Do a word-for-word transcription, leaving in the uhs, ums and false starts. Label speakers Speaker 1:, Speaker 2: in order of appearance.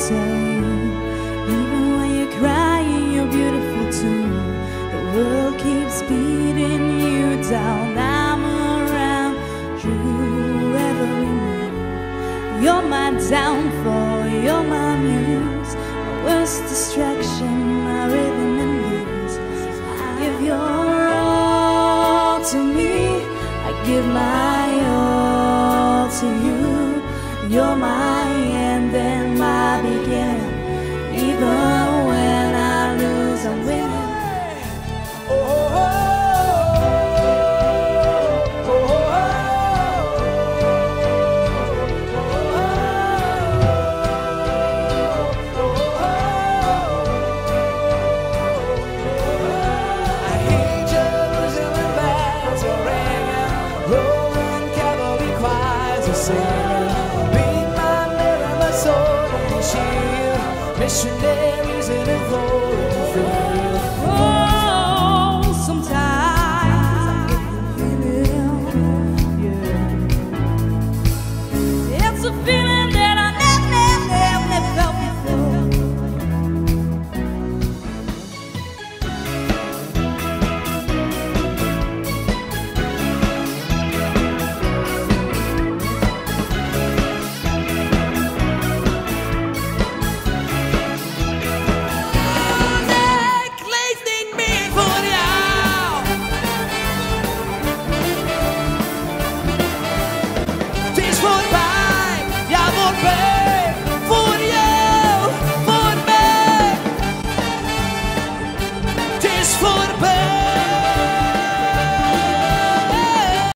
Speaker 1: tell you, even when you're crying, you're beautiful too. The world keeps beating you down. I'm around you every move. You're my downfall, you're my muse, my worst distraction, my rhythm and blues. Give your all to me, I give my all to you. You're my end and my beginning. Even when I lose, I'm winning. Oh, oh, oh, oh,
Speaker 2: I hear Jerusalem bells are ringing, Roman cavalry choirs are singing. Beat my mirror, my sword and shield, missionaries in a golden field.
Speaker 1: oh, sometimes I get the feeling, yeah. It's a feeling that I never, never, never felt before.
Speaker 2: For the